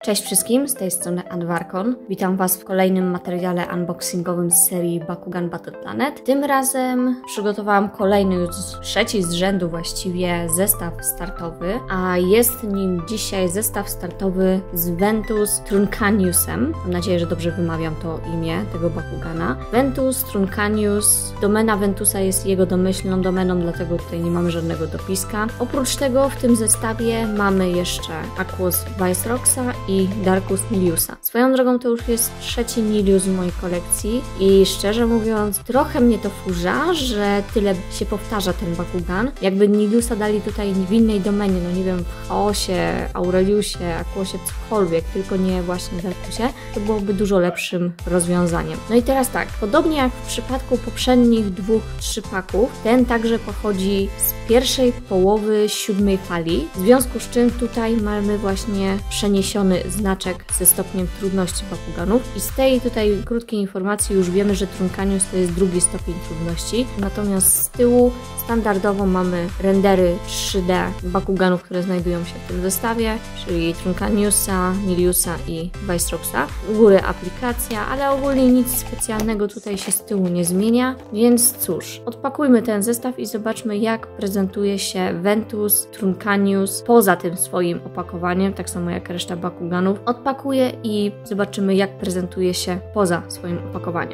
Cześć wszystkim, z tej strony Adwarkon. Witam Was w kolejnym materiale unboxingowym z serii Bakugan Battle Planet. Tym razem przygotowałam kolejny, już trzeci z rzędu właściwie, zestaw startowy, a jest nim dzisiaj zestaw startowy z Ventus Truncaniusem. Mam nadzieję, że dobrze wymawiam to imię tego Bakugana. Ventus Truncanius, domena Ventusa jest jego domyślną domeną, dlatego tutaj nie mamy żadnego dopiska. Oprócz tego w tym zestawie mamy jeszcze Aquos Viceroxa i Darkus Niliusa. Swoją drogą to już jest trzeci Nilius w mojej kolekcji i szczerze mówiąc trochę mnie to wkurza, że tyle się powtarza ten Bakugan. Jakby Niliusa dali tutaj w innej domenie, no nie wiem, w Chaosie, Aureliusie, Aquosie, cokolwiek, tylko nie właśnie w Darkusie, to byłoby dużo lepszym rozwiązaniem. No i teraz tak, podobnie jak w przypadku poprzednich dwóch trzypaków, ten także pochodzi z pierwszej połowy 7. fali, w związku z czym tutaj mamy właśnie przeniesiony znaczek ze stopniem trudności Bakuganów i z tej tutaj krótkiej informacji już wiemy, że Truncanius to jest drugi stopień trudności, natomiast z tyłu standardowo mamy rendery 3D Bakuganów, które znajdują się w tym zestawie, czyli Truncaniusa, Niliusa i Viceroxa. U góry aplikacja, ale ogólnie nic specjalnego tutaj się z tyłu nie zmienia, więc cóż, odpakujmy ten zestaw i zobaczmy, jak prezentuje się Ventus Truncanius poza tym swoim opakowaniem, tak samo jak reszta Bakuganów. Odpakuję i zobaczymy, jak prezentuje się poza swoim opakowaniem.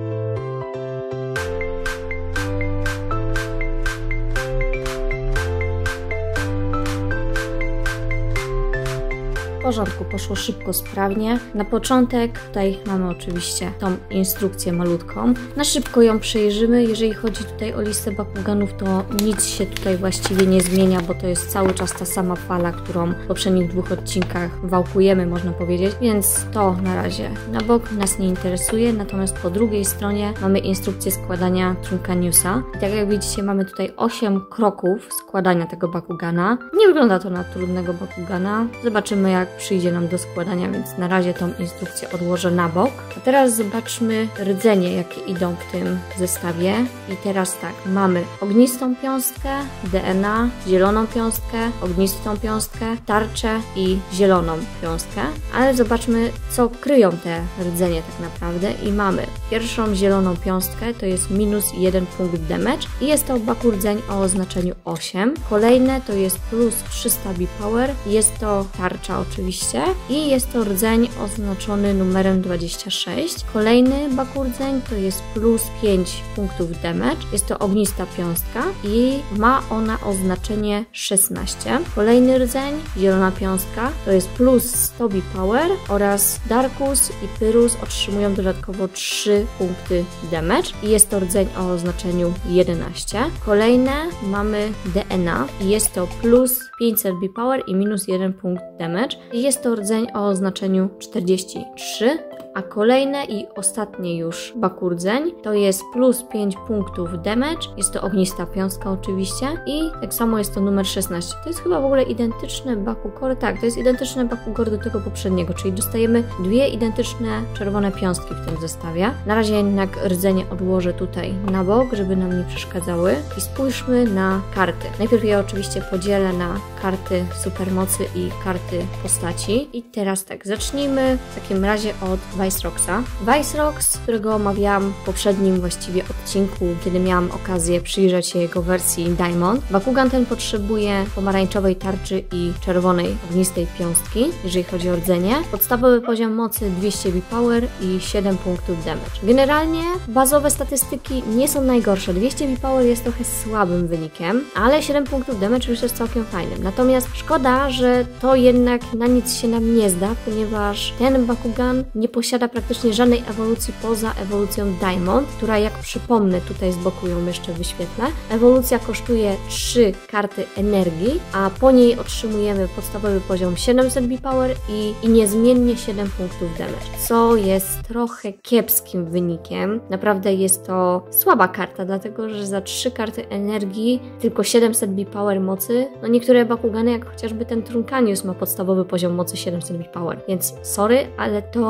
W porządku, poszło szybko, sprawnie. Na początek tutaj mamy oczywiście tą instrukcję malutką. Na szybko ją przejrzymy. Jeżeli chodzi tutaj o listę Bakuganów, to nic się tutaj właściwie nie zmienia, bo to jest cały czas ta sama fala, którą w poprzednich dwóch odcinkach wałkujemy, można powiedzieć, więc to na razie na bok nas nie interesuje. Natomiast po drugiej stronie mamy instrukcję składania Truncaniusa. I tak jak widzicie, mamy tutaj 8 kroków składania tego Bakugana. Nie wygląda to na trudnego Bakugana. Zobaczymy, jak przyjdzie nam do składania, więc na razie tą instrukcję odłożę na bok. A teraz zobaczmy rdzenie, jakie idą w tym zestawie. I teraz tak, mamy ognistą piąstkę, DNA, zieloną piąstkę, ognistą piąstkę, tarczę i zieloną piąstkę. Ale zobaczmy, co kryją te rdzenie tak naprawdę. I mamy pierwszą zieloną piąstkę, to jest minus 1 punkt damage i jest to bakurdzeń o oznaczeniu 8. Kolejne to jest plus 300 B-Power, jest to tarcza oczywiście i jest to rdzeń oznaczony numerem 26. Kolejny bakurdzeń to jest plus 5 punktów damage, jest to ognista piąstka i ma ona oznaczenie 16. Kolejny rdzeń, zielona piąstka, to jest plus 100 B-Power oraz Darkus i Pyrrhus otrzymują dodatkowo 3 punkty damage i jest to rdzeń o oznaczeniu 11. Kolejne mamy DNA i jest to plus 500 B-Power i minus 1 punkt damage. Jest to rdzeń o oznaczeniu 43, a kolejne i ostatnie już bakurdzeń to jest plus 5 punktów damage, jest to ognista piąstka oczywiście i tak samo jest to numer 16. To jest chyba w ogóle identyczne Bakugor, tak, to jest identyczne Bakugor do tego poprzedniego, czyli dostajemy dwie identyczne czerwone piąstki w tym zestawie. Na razie jednak rdzenie odłożę tutaj na bok, żeby nam nie przeszkadzały i spójrzmy na karty. Najpierw je oczywiście podzielę na karty supermocy i karty postaci i teraz tak, zacznijmy w takim razie od Viceroxa. Vicerox, którego omawiałam w poprzednim właściwie odcinku, kiedy miałam okazję przyjrzeć się jego wersji Diamond. Bakugan ten potrzebuje pomarańczowej tarczy i czerwonej ognistej piąstki, jeżeli chodzi o rdzenie. Podstawowy poziom mocy 200 B-Power i 7 punktów damage. Generalnie bazowe statystyki nie są najgorsze. 200 B-Power jest trochę słabym wynikiem, ale 7 punktów damage już jest całkiem fajnym. Natomiast szkoda, że to jednak na nic się nam nie zda, ponieważ ten Bakugan nie posiada praktycznie żadnej ewolucji poza ewolucją Diamond, która, jak przypomnę, tutaj z boku ją jeszcze wyświetlę. Ewolucja kosztuje 3 karty energii, a po niej otrzymujemy podstawowy poziom 700 B-Power i niezmiennie 7 punktów damage, co jest trochę kiepskim wynikiem. Naprawdę jest to słaba karta, dlatego że za 3 karty energii tylko 700 B-Power mocy, no niektóre Bakugany, jak chociażby ten Truncanius, ma podstawowy poziom mocy 700 B-Power, więc sorry, ale to jest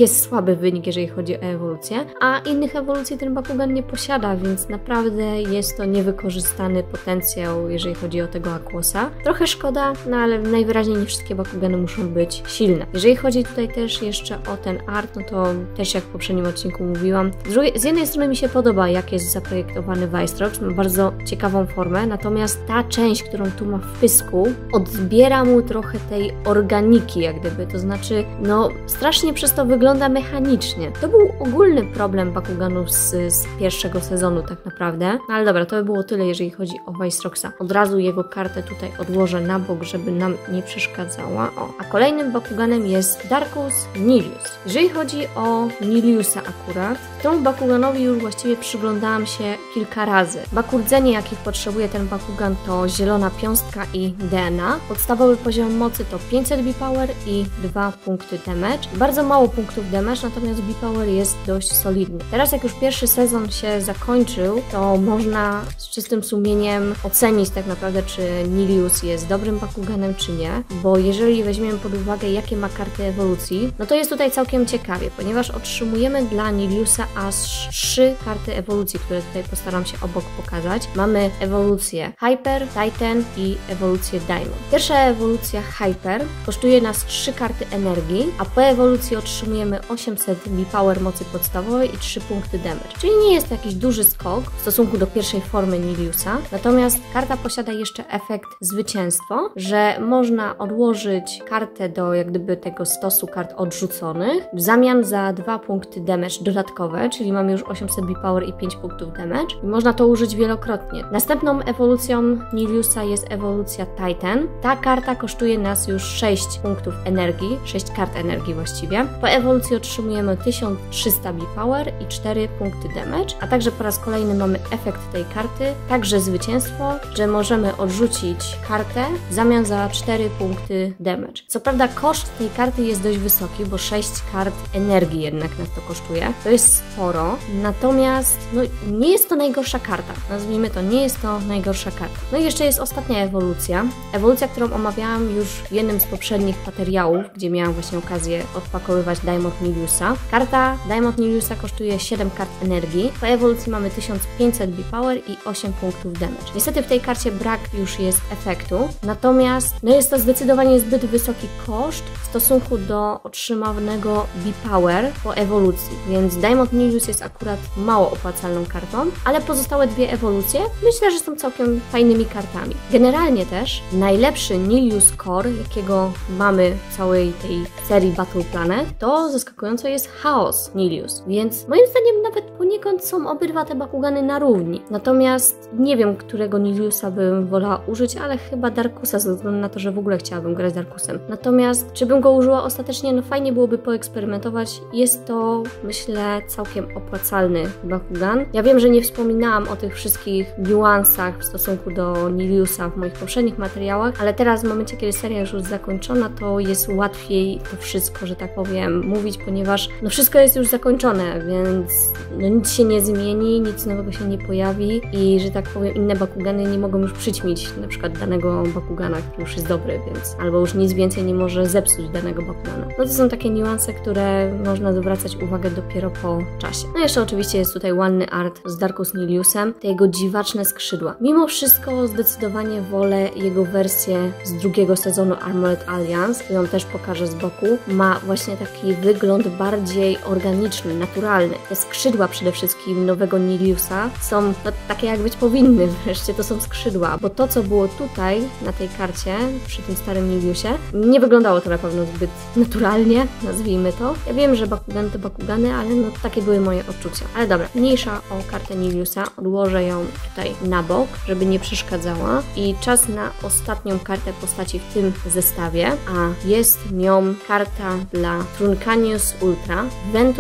jest słaby wynik, jeżeli chodzi o ewolucję, a innych ewolucji ten Bakugan nie posiada, więc naprawdę jest to niewykorzystany potencjał, jeżeli chodzi o tego Aquosa. Trochę szkoda, no ale najwyraźniej nie wszystkie Bakugany muszą być silne. Jeżeli chodzi tutaj też jeszcze o ten art, no to też jak w poprzednim odcinku mówiłam, z jednej strony mi się podoba, jak jest zaprojektowany Vicerox, ma bardzo ciekawą formę, natomiast ta część, którą tu ma w pysku, odbiera mu trochę tej organiki, jak gdyby, to znaczy, no strasznie przez to wygląda mechanicznie. To był ogólny problem Bakuganów z pierwszego sezonu tak naprawdę, no ale dobra, to by było tyle, jeżeli chodzi o Viceroxa. Od razu jego kartę tutaj odłożę na bok, żeby nam nie przeszkadzała. O, a kolejnym Bakuganem jest Darkus Nilius. Jeżeli chodzi o Niliusa akurat, temu Bakuganowi już właściwie przyglądałam się kilka razy. Bakurdzenie, jakich potrzebuje ten Bakugan, to zielona piąstka i DNA. Podstawowy poziom mocy to 500 B-Power i 2 punkty damage. Bardzo mało punktów damage, natomiast B-Power jest dość solidny. Teraz jak już pierwszy sezon się zakończył, to można z czystym sumieniem ocenić tak naprawdę, czy Nilius jest dobrym Bakuganem, czy nie, bo jeżeli weźmiemy pod uwagę, jakie ma karty ewolucji, no to jest tutaj całkiem ciekawie, ponieważ otrzymujemy dla Niliusa aż 3 karty ewolucji, które tutaj postaram się obok pokazać. Mamy ewolucję Hyper, Titan i ewolucję Diamond. Pierwsza ewolucja Hyper kosztuje nas 3 karty energii, a po ewolucji otrzymujemy 800 B-Power mocy podstawowej i 3 punkty damage. Czyli nie jest to jakiś duży skok w stosunku do pierwszej formy Niliusa, natomiast karta posiada jeszcze efekt zwycięstwo, że można odłożyć kartę do jak gdyby tego stosu kart odrzuconych w zamian za 2 punkty damage dodatkowe, czyli mamy już 800 B-Power i 5 punktów damage i można to użyć wielokrotnie. Następną ewolucją Niliusa jest ewolucja Titan. Ta karta kosztuje nas już 6 punktów energii, 6 kart energii właściwie. Po ewolucji otrzymujemy 1300 B-Power i 4 punkty damage, a także po raz kolejny mamy efekt tej karty, także zwycięstwo, że możemy odrzucić kartę w zamian za 4 punkty damage. Co prawda koszt tej karty jest dość wysoki, bo 6 kart energii jednak nas to kosztuje. To jest sporo, natomiast no, nie jest to najgorsza karta. Nazwijmy to, nie jest to najgorsza karta. No i jeszcze jest ostatnia ewolucja. Ewolucja, którą omawiałam już w jednym z poprzednich materiałów, gdzie miałam właśnie okazję odpakowywać Diamond Niliusa. Karta Diamond Niliusa kosztuje 7 kart energii. Po ewolucji mamy 1500 B-Power i 8 punktów damage. Niestety w tej karcie brak już jest efektu, natomiast no jest to zdecydowanie zbyt wysoki koszt w stosunku do otrzymanego B-Power po ewolucji, więc Diamond Nilius jest akurat mało opłacalną kartą, ale pozostałe dwie ewolucje myślę, że są całkiem fajnymi kartami. Generalnie też najlepszy Nilius Core, jakiego mamy w całej tej serii Battle Planet, to zaskakująco jest Chaos Nilius, więc moim zdaniem nawet poniekąd są obydwa te Bakugany na równi. Natomiast nie wiem, którego Niliusa bym wolała użyć, ale chyba Darkusa, ze względu na to, że w ogóle chciałabym grać Darkusem. Natomiast czy bym go użyła ostatecznie? No fajnie byłoby poeksperymentować. Jest to, myślę, całkiem opłacalny Bakugan. Ja wiem, że nie wspominałam o tych wszystkich niuansach w stosunku do Niliusa w moich poprzednich materiałach, ale teraz w momencie, kiedy seria już jest zakończona, to jest łatwiej to wszystko, że tak powiem, mówić, ponieważ no wszystko jest już zakończone, więc no nic się nie zmieni, nic nowego się nie pojawi i, że tak powiem, inne Bakugany nie mogą już przyćmić na przykład danego Bakugana, który już jest dobry, więc albo już nic więcej nie może zepsuć danego Bakugana. No to są takie niuanse, które można zwracać uwagę dopiero po czasie. No jeszcze oczywiście jest tutaj ładny art z Darkus Niliusem, te jego dziwaczne skrzydła. Mimo wszystko zdecydowanie wolę jego wersję z drugiego sezonu Armored Alliance, którą też pokażę z boku. Ma właśnie taki wygląd bardziej organiczny, naturalny. Te skrzydła przede wszystkim nowego Niliusa są no, takie jak być powinny, wreszcie to są skrzydła, bo to co było tutaj na tej karcie, przy tym starym Niliusie, nie wyglądało to na pewno zbyt naturalnie, nazwijmy to. Ja wiem, że Bakugany to Bakugany, ale no takie były moje odczucia. Ale dobra, mniejsza o kartę Niliusa, odłożę ją tutaj na bok, żeby nie przeszkadzała i czas na ostatnią kartę postaci w tym zestawie, a jest nią karta dla Truncanius Ultra, Ventus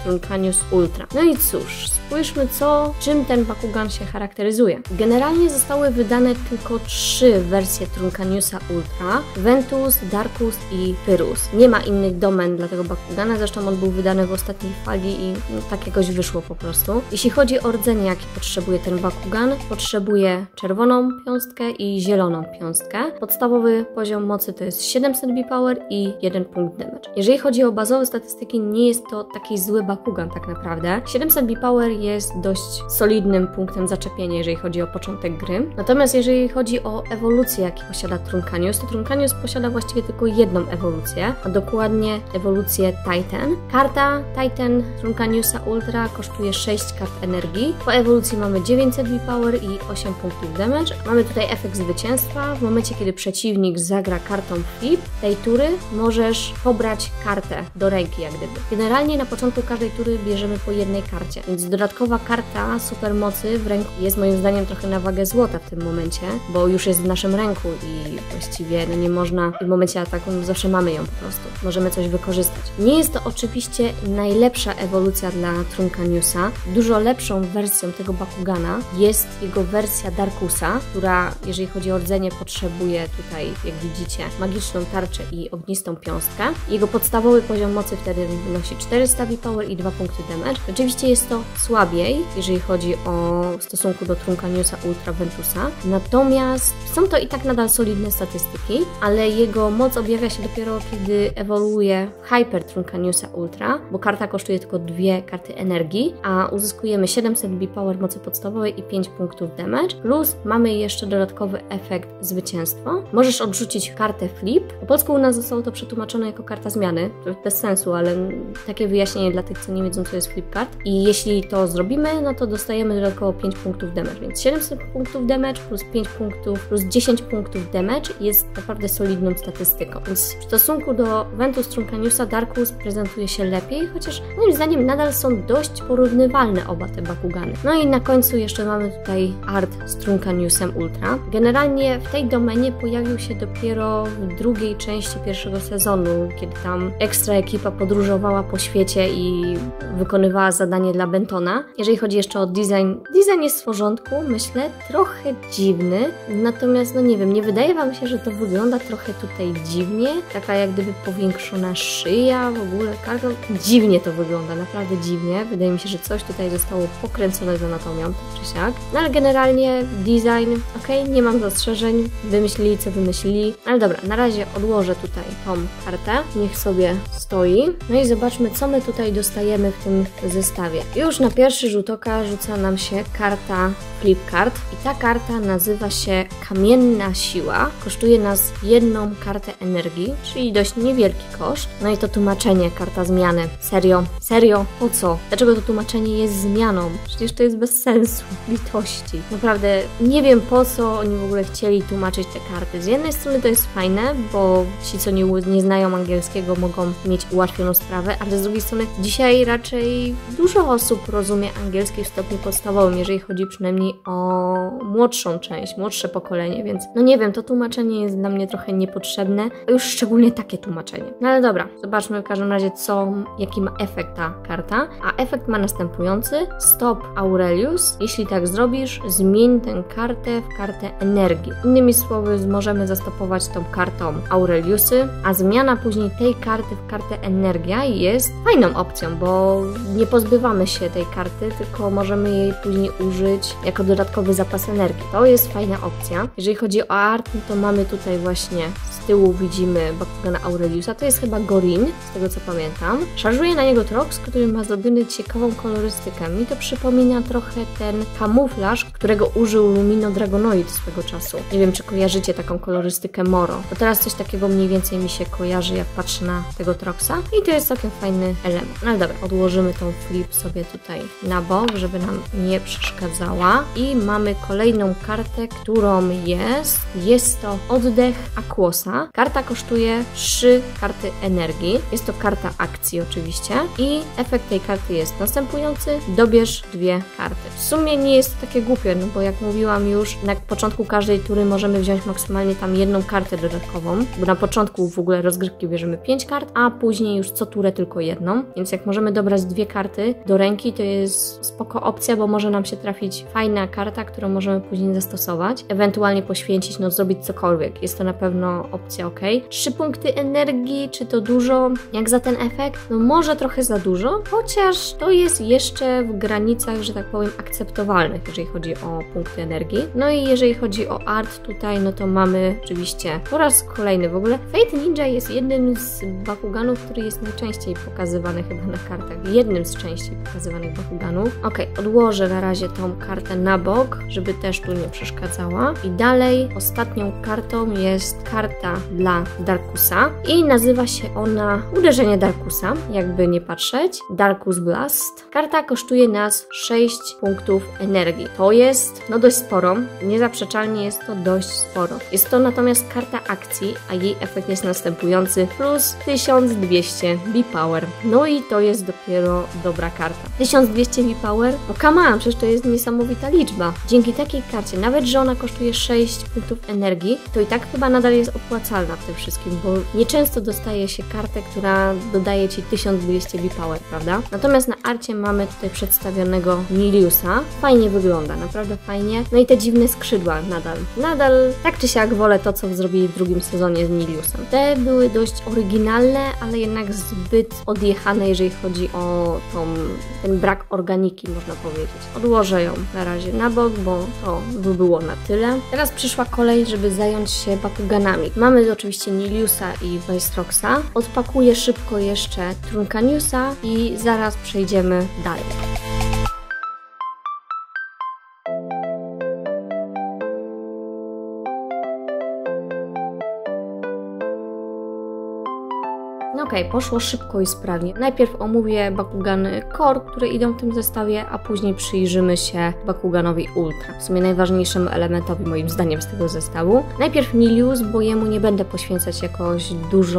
Truncanius Ultra. No i cóż, spójrzmy czym ten Bakugan się charakteryzuje. Generalnie zostały wydane tylko 3 wersje Truncaniusa Ultra: Ventus, Darkus i Pyrrhus. Nie ma innych domen dla tego Bakugana, zresztą on był wydany w ostatniej fali i tak jakoś wyszło po prostu. Jeśli chodzi o rdzenie, jaki potrzebuje ten Bakugan, potrzebuje czerwoną piąstkę i zieloną piąstkę. Podstawowy poziom mocy to jest 700 B-Power i 1 punkt damage. Jeżeli chodzi o bazowe statystyki, nie jest to taki zły Bakugan tak naprawdę. 700 B-Power jest dość solidnym punktem zaczepienia, jeżeli chodzi o początek gry. Natomiast jeżeli chodzi o ewolucję, jaki posiada Truncanius, to Truncanius posiada właściwie tylko jedną ewolucję, a dokładnie ewolucję Titan. Karta Titan Truncaniusa Ultra kosztuje 6 kart energii. Po ewolucji mamy 900 B-Power i 8 punktów damage. Mamy tutaj efekt zwycięstwa. W momencie, kiedy przeciwnik zagra kartą flip tej tury, możesz pobrać kartę do ręki jak gdyby. Generalnie na początku każdej tury bierzemy po jednej karcie, więc dodatkowa karta supermocy w ręku jest moim zdaniem trochę na wagę złota w tym momencie, bo już jest w naszym ręku i właściwie nie można w momencie ataku, zawsze mamy ją po prostu. Możemy coś wykorzystać. Nie jest to oczywiście najlepsza ewolucja dla Truncaniusa. Dużo lepszą wersją tego Bakugana jest jego wersja Darkusa, która, jeżeli chodzi o rdzenie, potrzebuje tutaj, jak widzicie, magiczną tarczę i ognistą piąstkę. Jego podstawowy poziom mocy wtedy wynosi 400 B-Power i 2 punkty damage. Oczywiście jest to słabiej, jeżeli chodzi o stosunku do Truncaniusa Ultra Ventusa, natomiast są to i tak nadal solidne statystyki, ale jego moc objawia się dopiero, kiedy ewoluuje Hyper Truncaniusa Ultra, bo karta kosztuje tylko 2 karty energii, a uzyskujemy 700 B-Power mocy podstawowej i 5 punktów damage, plus mamy jeszcze dodatkowy efekt zwycięstwo. Możesz odrzucić kartę flip. Po polsku u nas zostało to przetłumaczone jako karta zmiany, to bez sensu, ale takie wyjaśnienie dla tych, co nie wiedzą, co jest flip card. I jeśli to zrobimy, no to dostajemy dodatkowo 5 punktów damage, więc 700 punktów damage plus 5 punktów plus 10 punktów damage jest naprawdę solidną statystyką. Więc w stosunku do Ventus Truncaniusa Darkus prezentuje się lepiej, chociaż moim zdaniem nadal są dość porównywalne oba te Bakugany. No i na końcu jeszcze mamy tutaj art z Truncaniusem Ultra. Generalnie w tej domenie pojawił się dopiero w drugiej części pierwszego sezonu, kiedy tam ekstra ekipa podróżowała po świecie i wykonywała zadanie dla Bentona. Jeżeli chodzi jeszcze o design jest w porządku, myślę, trochę dziwny, natomiast no nie wiem, nie wydaje wam się, że to wygląda trochę tutaj dziwnie? Taka jak gdyby powiększona szyja, w ogóle karton. Dziwnie to wygląda, naprawdę dziwnie. Wydaje mi się, że coś tutaj zostało pokręcone z anatomią, tak czy siak. No ale generalnie design, okej, nie mam zastrzeżeń, wymyślili co wymyślili, ale dobra, na razie odłożę tutaj tą kartę, niech sobie stoi. No i zobaczmy, co my tutaj dostajemy w tym zestawie. Już na pierwszy rzut oka rzuca nam się karta Flip Card i ta karta nazywa się Kamienna Siła. Kosztuje nas 1 kartę energii, czyli dość niewielki koszt. No i to tłumaczenie, karta zmiany. Serio? Po co? Dlaczego to tłumaczenie jest zmianą? Przecież to jest bez sensu, litości. Naprawdę nie wiem, po co oni w ogóle chcieli tłumaczyć te karty. Z jednej strony to jest fajne, bo ci, co nie znają angielskiego, mogą mieć ułatwioną sprawę, ale z drugiej strony dzisiaj raczej dużo osób rozumie angielski w stopniu podstawowym, jeżeli chodzi przynajmniej o młodszą część, młodsze pokolenie, więc no nie wiem, to tłumaczenie jest dla mnie trochę niepotrzebne, a już szczególnie takie tłumaczenie. No ale dobra, zobaczmy w każdym razie, jaki ma efekt ta karta, a efekt ma następujący: Stop Aurelius. Jeśli tak zrobisz, zmień tę kartę w kartę energii. Innymi słowy, możemy zastopować tą kartą Aureliusy, a zmiana później tej karty w kartę energia jest fajną opcją, bo nie pozbywamy się tej karty, tylko możemy jej później użyć jako dodatkowy zapas energii. To jest fajna opcja. Jeżeli chodzi o art, no to mamy tutaj właśnie z tyłu widzimy Bakugana Aureliusa, to jest chyba Gorin, z tego co pamiętam. Szarżuje na niego Trox, który ma zrobiony ciekawą kolorystykę. Mi to przypomina trochę ten kamuflaż, którego użył Lumino Dragonoid swego czasu. Nie wiem, czy kojarzycie taką kolorystykę Moro. To teraz coś takiego mniej więcej mi się kojarzy, jak patrzę na tego Troxa i to jest całkiem fajny element. No ale dobra, odłożymy tą flip sobie tutaj na bok, żeby nam nie przeszkadzała i mamy kolejną kartę, którą jest to Oddech Aquosa. Karta kosztuje 3 karty energii. Jest to karta akcji oczywiście i efekt tej karty jest następujący: dobierz 2 karty. W sumie nie jest to takie głupie, no bo jak mówiłam już, na początku każdej tury możemy wziąć maksymalnie tam 1 kartę dodatkową, bo na początku w ogóle rozgrywki bierzemy 5 kart, a później już co turę tylko 1, więc jak możemy możemy dobrać 2 karty do ręki, to jest spoko opcja, bo może nam się trafić fajna karta, którą możemy później zastosować, ewentualnie poświęcić, no zrobić cokolwiek. Jest to na pewno opcja ok. 3 punkty energii, czy to dużo jak za ten efekt? No może trochę za dużo, chociaż to jest jeszcze w granicach, że tak powiem, akceptowalnych, jeżeli chodzi o punkty energii. No i jeżeli chodzi o art tutaj, no to mamy oczywiście po raz kolejny w ogóle Fate Ninja jest jednym z Bakuganów, który jest najczęściej pokazywany chyba na kartach. Jednym z częściej pokazywanych Bakuganów. Ok, odłożę na razie tą kartę na bok, żeby też tu nie przeszkadzała. I dalej ostatnią kartą jest karta dla Darkusa i nazywa się ona Uderzenie Darkusa, jakby nie patrzeć. Darkus Blast. Karta kosztuje nas 6 punktów energii. To jest no dość sporo. Niezaprzeczalnie jest to dość sporo. Jest to natomiast karta akcji, a jej efekt jest następujący: plus 1200 B-Power. No i to jest dopiero dobra karta. 1200 B-Power? No come on, przecież to jest niesamowita liczba. Dzięki takiej karcie, nawet że ona kosztuje 6 punktów energii, to i tak chyba nadal jest opłacalna w tym wszystkim, bo nieczęsto dostaje się kartę, która dodaje Ci 1200 B-Power, prawda? Natomiast na arcie mamy tutaj przedstawionego Niliusa. Fajnie wygląda, naprawdę fajnie. No i te dziwne skrzydła nadal tak czy siak wolę to, co zrobili w drugim sezonie z Niliusem. Te były dość oryginalne, ale jednak zbyt odjechane, jeżeli chodzi o ten brak organiki, można powiedzieć. Odłożę ją na razie na bok, bo to by było na tyle. Teraz przyszła kolej, żeby zająć się Bakuganami. Mamy oczywiście Niliusa i Viceroxa. Odpakuję szybko jeszcze Trunkaniusa i zaraz przejdziemy dalej. No okej, poszło szybko i sprawnie. Najpierw omówię Bakugany Core, które idą w tym zestawie, a później przyjrzymy się Bakuganowi Ultra, w sumie najważniejszemu elementowi moim zdaniem z tego zestawu. Najpierw Nilius, bo jemu nie będę poświęcać jakoś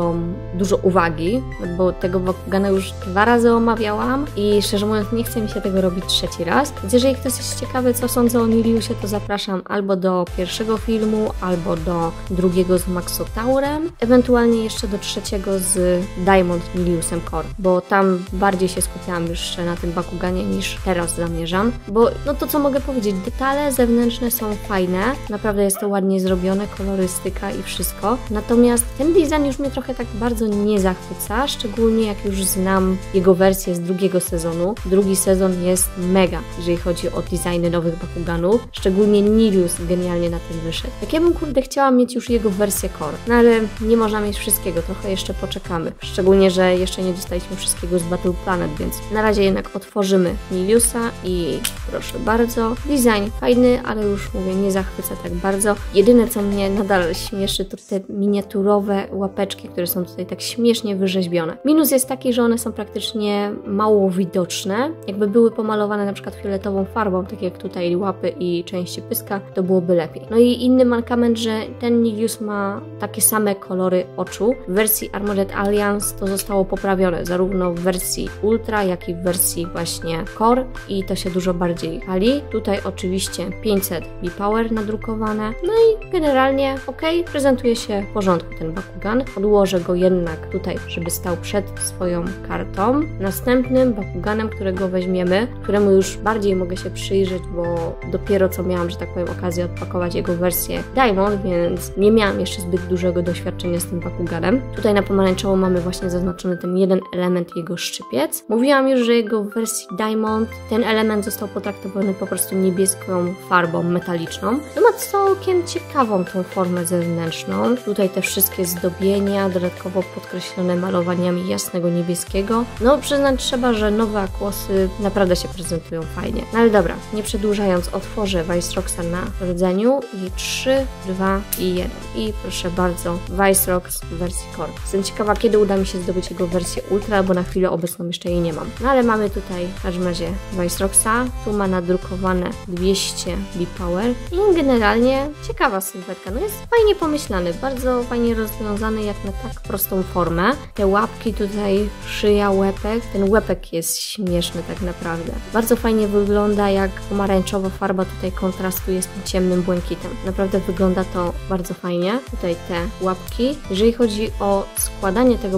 dużo uwagi, bo tego Bakugana już 2 razy omawiałam i szczerze mówiąc nie chce mi się tego robić 3. raz. Więc jeżeli ktoś jest ciekawy, co sądzę o Niliusie, to zapraszam albo do pierwszego filmu, albo do drugiego z Maxotaurem, ewentualnie jeszcze do 3 z Diamond Niliusem Core, bo tam bardziej się skupiałam jeszcze na tym Bakuganie niż teraz zamierzam, bo no to co mogę powiedzieć, detale zewnętrzne są fajne, naprawdę jest to ładnie zrobione, kolorystyka i wszystko, natomiast ten design już mnie trochę tak bardzo nie zachwyca, szczególnie jak już znam jego wersję z drugiego sezonu. Drugi sezon jest mega, jeżeli chodzi o designy nowych Bakuganów, szczególnie Nilius genialnie na tym wyszedł. Tak ja bym kurde chciała mieć już jego wersję Core, no ale nie można mieć wszystkiego, trochę jeszcze poczekamy. Szczególnie, że jeszcze nie dostaliśmy wszystkiego z Battle Planet, więc na razie jednak otworzymy Niliusa i proszę bardzo. Design fajny, ale już mówię, nie zachwyca tak bardzo. Jedyne, co mnie nadal śmieszy, to te miniaturowe łapeczki, które są tutaj tak śmiesznie wyrzeźbione. Minus jest taki, że one są praktycznie mało widoczne. Jakby były pomalowane na przykład fioletową farbą, tak jak tutaj łapy i części pyska, to byłoby lepiej. No i inny mankament, że ten Nilius ma takie same kolory oczu. W wersji Armored Alliance to zostało poprawione, zarówno w wersji Ultra, jak i w wersji właśnie Core i to się dużo bardziej pali. Tutaj oczywiście 500 B-Power nadrukowane. No i generalnie ok, prezentuje się w porządku ten Bakugan. Odłożę go jednak tutaj, żeby stał przed swoją kartą. Następnym Bakuganem, którego weźmiemy, któremu już bardziej mogę się przyjrzeć, bo dopiero co miałam, że tak powiem, okazję odpakować jego wersję Diamond, więc nie miałam jeszcze zbyt dużego doświadczenia z tym Bakuganem. Tutaj na pomarańczowo mamy właśnie zaznaczony ten jeden element, jego szczypiec. Mówiłam już, że jego w wersji Diamond ten element został potraktowany po prostu niebieską farbą metaliczną. No ma całkiem ciekawą tą formę zewnętrzną. Tutaj te wszystkie zdobienia, dodatkowo podkreślone malowaniami jasnego niebieskiego. No przyznać trzeba, że nowe Aquosy naprawdę się prezentują fajnie. No ale dobra, nie przedłużając, otworzę Viceroxa na rdzeniu i 3, 2 i 1. I proszę bardzo, Vicerox w wersji Core. Jestem ciekawa, kiedy uda mi się zdobyć jego wersję Ultra, bo na chwilę obecną jeszcze jej nie mam. No ale mamy tutaj w każdym razie Viceroxa. Tu ma nadrukowane 200 B-Power i generalnie ciekawa sylwetka. No jest fajnie pomyślany, bardzo fajnie rozwiązany jak na tak prostą formę. Te łapki tutaj, szyja, łepek. Ten łepek jest śmieszny tak naprawdę. Bardzo fajnie wygląda, jak pomarańczowa farba tutaj kontrastuje z tym ciemnym błękitem. Naprawdę wygląda to bardzo fajnie. Tutaj te łapki. Jeżeli chodzi o składanie tego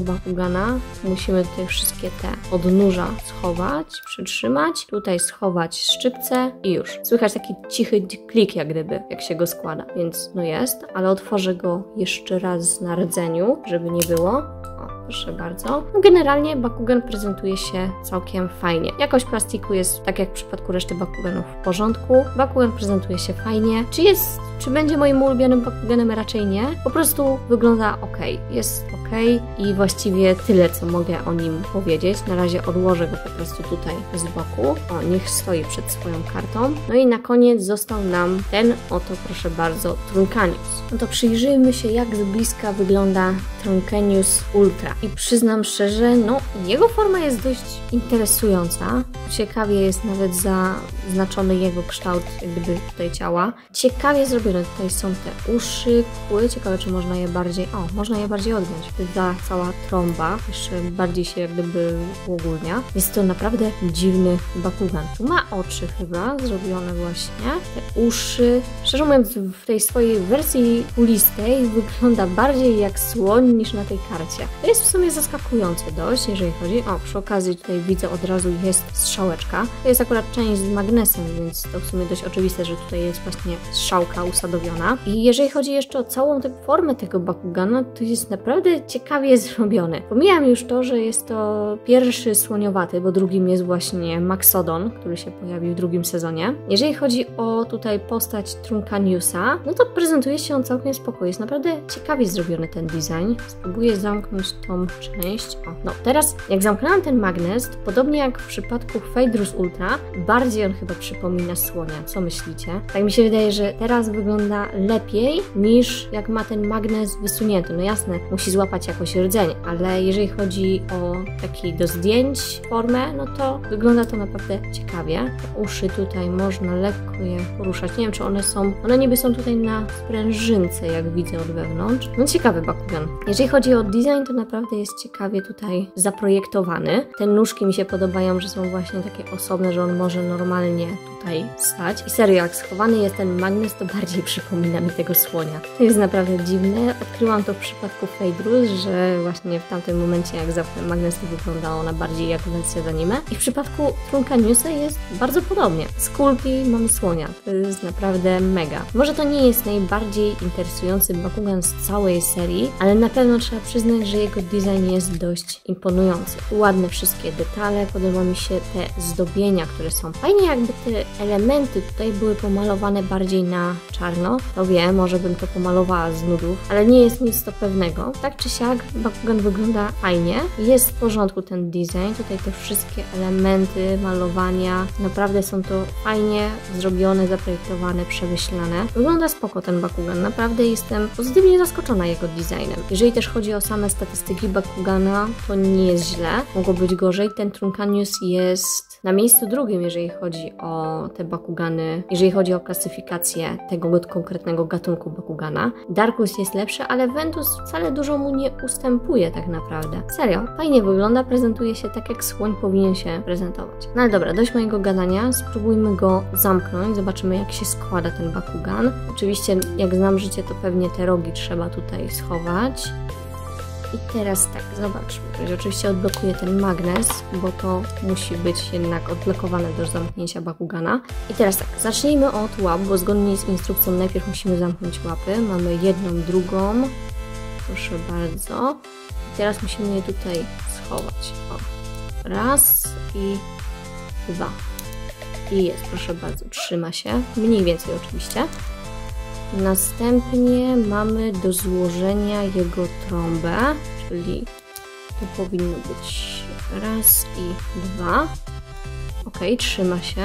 Bakugana musimy tutaj wszystkie te odnóża schować, przytrzymać, tutaj schować szczypce i już. Słychać taki cichy klik jak gdyby, jak się go składa, więc no jest, ale otworzę go jeszcze raz na rdzeniu, żeby nie było. Proszę bardzo. No generalnie Bakugan prezentuje się całkiem fajnie. Jakość plastiku jest, tak jak w przypadku reszty Bakuganów, w porządku. Bakugan prezentuje się fajnie. Czy będzie moim ulubionym Bakuganem? Raczej nie. Po prostu wygląda ok. Jest ok i właściwie tyle, co mogę o nim powiedzieć. Na razie odłożę go po prostu tutaj z boku. O, niech stoi przed swoją kartą. No i na koniec został nam ten oto, proszę bardzo, Truncanius. No to przyjrzyjmy się, jak z bliska wygląda Truncanius Ultra. I przyznam szczerze, no jego forma jest dość interesująca. Ciekawie jest nawet zaznaczony jego kształt jak gdyby tutaj ciała. Ciekawie zrobione. Tutaj są te uszy, kły. Ciekawe, czy można je bardziej... O, można je bardziej odgiąć. Ta cała trąba jeszcze bardziej się jak gdyby uogólnia. Jest to naprawdę dziwny Bakugan. Tu ma oczy chyba zrobione właśnie. Te uszy. Szczerze mówiąc, w tej swojej wersji kulistej wygląda bardziej jak słoń niż na tej karcie. To jest w sumie zaskakujące dość, jeżeli chodzi... O, przy okazji tutaj widzę od razu jest strzałeczka. To jest akurat część z magnesem, więc to w sumie dość oczywiste, że tutaj jest właśnie strzałka usadowiona. I jeżeli chodzi jeszcze o całą tę formę tego Bakugana, to jest naprawdę ciekawie zrobiony. Pomijam już to, że jest to pierwszy słoniowaty, bo drugim jest właśnie Maxodon, który się pojawił w drugim sezonie. Jeżeli chodzi o tutaj postać Truncaniusa, no to prezentuje się on całkiem spoko. Jest naprawdę ciekawie zrobiony ten design. Spróbuję zamknąć tą część. O, no teraz jak zamknęłam ten magnes, to podobnie jak w przypadku Phaedrus Ultra, bardziej on chyba przypomina słonia. Co myślicie? Tak mi się wydaje, że teraz wygląda lepiej niż jak ma ten magnes wysunięty. No jasne, musi złapać jakoś rdzeń, ale jeżeli chodzi o taki do zdjęć formę, no to wygląda to naprawdę ciekawie. Te uszy tutaj można lekko je poruszać. Nie wiem, czy one niby są tutaj na sprężynce, jak widzę od wewnątrz. No ciekawy Bakugan. Jeżeli chodzi o design, to naprawdę jest ciekawie tutaj zaprojektowany. Te nóżki mi się podobają, że są właśnie takie osobne, że on może normalnie tutaj stać. I serio, jak schowany jest ten magnes, to bardziej przypomina mi tego słonia. To jest naprawdę dziwne. Odkryłam to w przypadku Phaedrus, że właśnie w tamtym momencie, jak zamknę magnes, to wygląda ona bardziej jak wersja z anime. I w przypadku Truncaniusa jest bardzo podobnie. Z kulki mamy słonia. To jest naprawdę mega. Może to nie jest najbardziej interesujący Bakugan z całej serii, ale na pewno trzeba przyznać, że jego design jest dość imponujący. Ładne wszystkie detale, podoba mi się te zdobienia, które są. Fajnie jakby te elementy tutaj były pomalowane bardziej na czarno. To wiem, może bym to pomalowała z nudów, ale nie jest nic to pewnego. Tak czy siak Bakugan wygląda fajnie. Jest w porządku ten design. Tutaj te wszystkie elementy malowania, naprawdę są to fajnie zrobione, zaprojektowane, przemyślane. Wygląda spoko ten Bakugan. Naprawdę jestem pozytywnie zaskoczona jego designem. Jeżeli też chodzi o same statystyki Bakugana, to nie jest źle. Mogło być gorzej. Ten Truncanius jest na miejscu drugim, jeżeli chodzi o te Bakugany, jeżeli chodzi o klasyfikację tego konkretnego gatunku Bakugana. Darkus jest lepszy, ale Ventus wcale dużo mu nie ustępuje tak naprawdę. Serio, fajnie wygląda, prezentuje się tak, jak słoń powinien się prezentować. No ale dobra, dość mojego gadania, spróbujmy go zamknąć, zobaczymy, jak się składa ten Bakugan. Oczywiście, jak znam życie, to pewnie te rogi trzeba tutaj schować. I teraz tak, zobaczmy. Oczywiście odblokuję ten magnes, bo to musi być jednak odblokowane do zamknięcia Bakugana. I teraz tak, zacznijmy od łap, bo zgodnie z instrukcją najpierw musimy zamknąć łapy. Mamy jedną, drugą. Proszę bardzo. I teraz musimy je tutaj schować. O. Raz i dwa. I jest, proszę bardzo, trzyma się. Mniej więcej oczywiście. Następnie mamy do złożenia jego trąbę, czyli tu powinno być raz i dwa. Ok, trzyma się.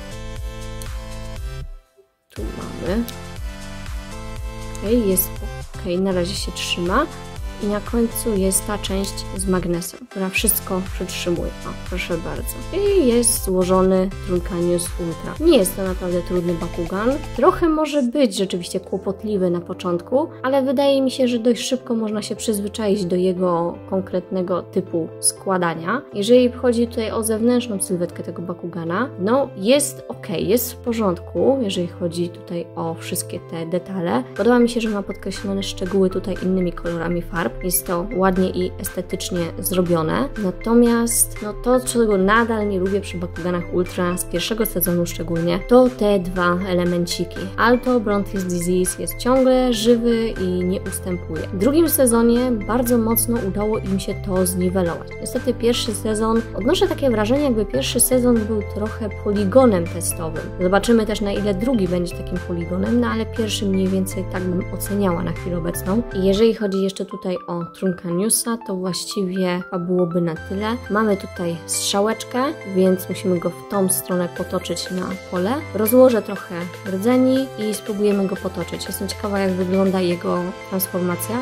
Tu mamy. Ok, jest ok, na razie się trzyma. I na końcu jest ta część z magnesem, która wszystko przytrzymuje. O, proszę bardzo. I jest złożony Truncanius Ultra. Nie jest to naprawdę trudny Bakugan. Trochę może być rzeczywiście kłopotliwy na początku, ale wydaje mi się, że dość szybko można się przyzwyczaić do jego konkretnego typu składania. Jeżeli chodzi tutaj o zewnętrzną sylwetkę tego Bakugana, no jest ok, jest w porządku, jeżeli chodzi tutaj o wszystkie te detale. Podoba mi się, że ma podkreślone szczegóły tutaj innymi kolorami farb. farb. Jest to ładnie i estetycznie zrobione. Natomiast no to, czego nadal nie lubię przy Bakuganach Ultra z pierwszego sezonu szczególnie, to te dwa elemenciki. Alto Brontes Disease jest ciągle żywy i nie ustępuje. W drugim sezonie bardzo mocno udało im się to zniwelować. Niestety pierwszy sezon, odnoszę takie wrażenie, jakby pierwszy sezon był trochę poligonem testowym. Zobaczymy też, na ile drugi będzie takim poligonem, no ale pierwszy mniej więcej tak bym oceniała na chwilę obecną. I jeżeli chodzi jeszcze tutaj o Truncaniusa, to właściwie byłoby na tyle. Mamy tutaj strzałeczkę, więc musimy go w tą stronę potoczyć na pole. Rozłożę trochę rdzeni i spróbujemy go potoczyć. Jestem ciekawa, jak wygląda jego transformacja.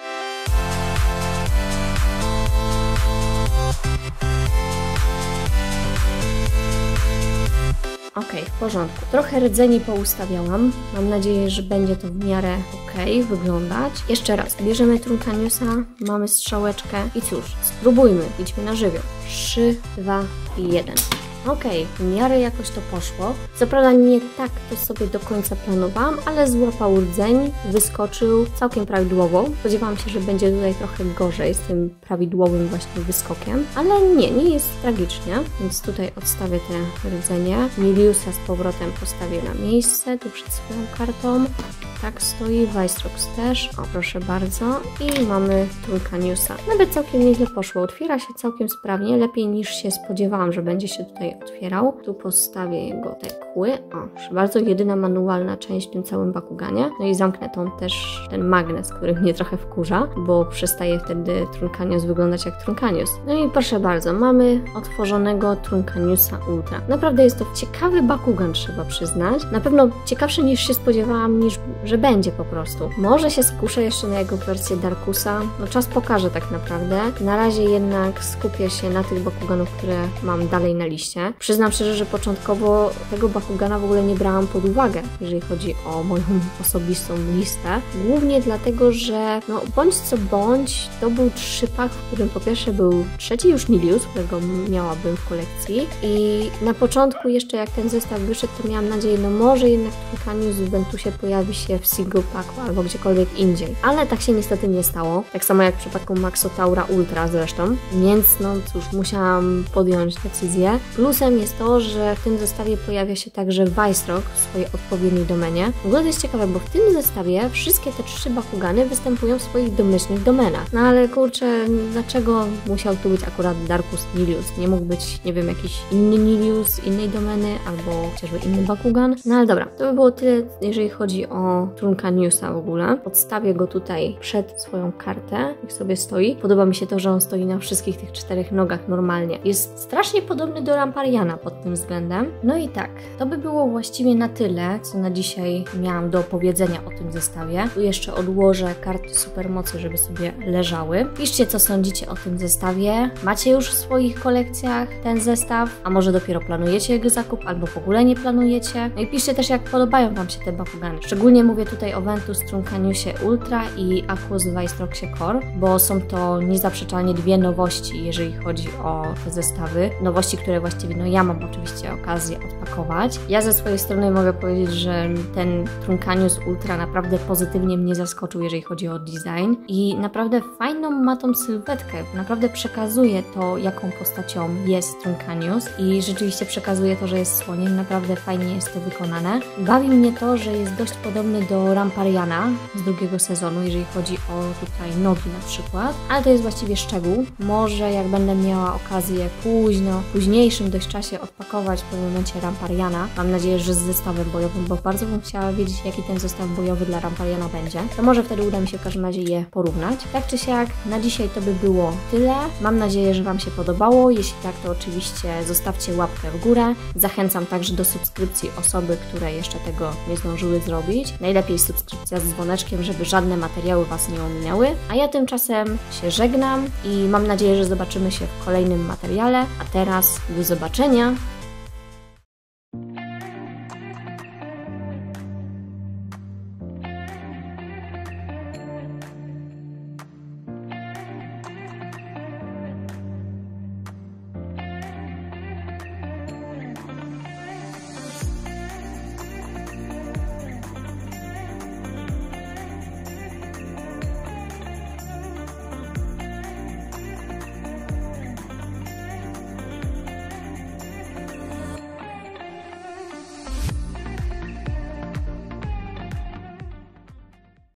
Ok, w porządku. Trochę rdzeni poustawiałam. Mam nadzieję, że będzie to w miarę ok wyglądać. Jeszcze raz, bierzemy Truncaniusa, mamy strzałeczkę i cóż, spróbujmy, idźmy na żywioł. 3, 2 i 1. Okej, w miarę jakoś to poszło. Co prawda nie tak to sobie do końca planowałam, ale złapał rdzeń, wyskoczył całkiem prawidłowo. Spodziewałam się, że będzie tutaj trochę gorzej z tym prawidłowym właśnie wyskokiem, ale nie jest tragicznie, więc tutaj odstawię te rdzenie. Miliusa z powrotem postawię na miejsce, tu przed swoją kartą. Tak stoi, Weistrox też, o proszę bardzo, i mamy Truncaniusa. Nawet całkiem nieźle poszło, otwiera się całkiem sprawnie, lepiej niż się spodziewałam, że będzie się tutaj otwierał. Tu postawię jego te kły, o proszę bardzo, jedyna manualna część w tym całym Bakuganie. No i zamknę ten magnes, który mnie trochę wkurza, bo przestaje wtedy Truncanius wyglądać jak Truncanius. No i proszę bardzo, mamy otworzonego Truncaniusa Ultra. Naprawdę jest to ciekawy Bakugan, trzeba przyznać. Na pewno ciekawszy niż się spodziewałam, niż że będzie po prostu. Może się skuszę jeszcze na jego wersję Darkusa. No czas pokaże tak naprawdę. Na razie jednak skupię się na tych Bakuganów, które mam dalej na liście. Przyznam szczerze, że początkowo tego Bakugana w ogóle nie brałam pod uwagę, jeżeli chodzi o moją osobistą listę. Głównie dlatego, że no bądź co bądź, to był trzypak, w którym po pierwsze był trzeci już Milius, którego miałabym w kolekcji, i na początku jeszcze jak ten zestaw wyszedł, to miałam nadzieję, no może jednak Truncanius w Ventusie pojawi się w single packu albo gdziekolwiek indziej. Ale tak się niestety nie stało. Tak samo jak w przypadku Maxotaura Ultra zresztą. Więc no cóż, musiałam podjąć decyzję. Plusem jest to, że w tym zestawie pojawia się także Weistrox w swojej odpowiedniej domenie. W ogóle to jest ciekawe, bo w tym zestawie wszystkie te trzy Bakugany występują w swoich domyślnych domenach. No ale kurczę, dlaczego musiał tu być akurat Darkus Nilius? Nie mógł być, nie wiem, jakiś inny Nilius, innej domeny albo chociażby inny Bakugan. No ale dobra, to by było tyle, jeżeli chodzi o Truncaniusa w ogóle. Podstawię go tutaj przed swoją kartę, jak sobie stoi. Podoba mi się to, że on stoi na wszystkich tych czterech nogach normalnie. Jest strasznie podobny do Rampariana pod tym względem. No i tak, to by było właściwie na tyle, co na dzisiaj miałam do opowiedzenia o tym zestawie. Tu jeszcze odłożę karty supermocy, żeby sobie leżały. Piszcie, co sądzicie o tym zestawie. Macie już w swoich kolekcjach ten zestaw, a może dopiero planujecie jego zakup, albo w ogóle nie planujecie. No i piszcie też, jak podobają Wam się te Bakugany. Szczególnie mówię tutaj o Ventus Truncaniusie Ultra i Aquos Weistroxie Core, bo są to niezaprzeczalnie dwie nowości, jeżeli chodzi o te zestawy. Nowości, które właściwie no ja mam oczywiście okazję odpakować. Ja ze swojej strony mogę powiedzieć, że ten Truncanius Ultra naprawdę pozytywnie mnie zaskoczył, jeżeli chodzi o design i naprawdę fajną ma tą sylwetkę. Naprawdę przekazuje to, jaką postacią jest Truncanius i rzeczywiście przekazuje to, że jest słoniem. Naprawdę fajnie jest to wykonane. Bawi mnie to, że jest dość podobny do Rampariana z drugiego sezonu, jeżeli chodzi o tutaj nogi na przykład, ale to jest właściwie szczegół. Może jak będę miała okazję w późniejszym dość czasie odpakować w pewnym momencie Rampariana, mam nadzieję, że z zestawem bojowym, bo bardzo bym chciała wiedzieć, jaki ten zestaw bojowy dla Rampariana będzie, to może wtedy uda mi się w każdym razie je porównać. Tak czy siak, na dzisiaj to by było tyle. Mam nadzieję, że Wam się podobało. Jeśli tak, to oczywiście zostawcie łapkę w górę. Zachęcam także do subskrypcji osoby, które jeszcze tego nie zdążyły zrobić. Najlepiej subskrypcja z dzwoneczkiem, żeby żadne materiały Was nie ominęły. A ja tymczasem się żegnam i mam nadzieję, że zobaczymy się w kolejnym materiale. A teraz do zobaczenia!